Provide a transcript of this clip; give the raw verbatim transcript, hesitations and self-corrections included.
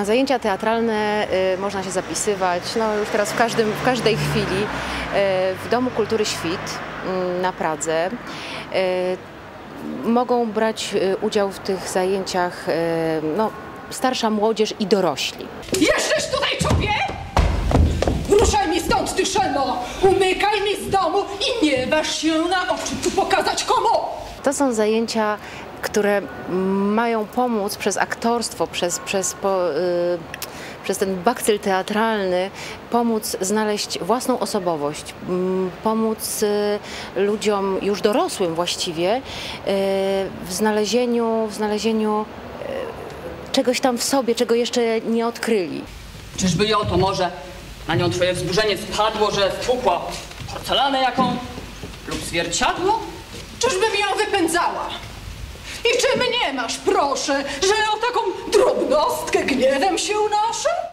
zajęcia teatralne y, można się zapisywać no, już teraz w, każdym, w każdej chwili y, w Domu Kultury Świt y, na Pradze. Y, mogą brać y, udział w tych zajęciach y, no, starsza młodzież i dorośli. Jesteś tutaj, czopie? Ruszaj mi stąd, ty szelmo! Umykaj mi z domu i nie waż się na oczy tu pokazać komu! To są zajęcia, które mają pomóc przez aktorstwo, przez, przez, po, y, przez ten bakcyl teatralny, pomóc znaleźć własną osobowość, y, pomóc y, ludziom już dorosłym właściwie y, w znalezieniu, w znalezieniu y, czegoś tam w sobie, czego jeszcze nie odkryli. Czyżby ją to może na nią twoje wzburzenie spadło, że stłukła porcelanę jaką lub zwierciadło? Czyżbym ją wypędzała? I czy mnie masz, proszę, że o taką drobnostkę gniewem się unoszę?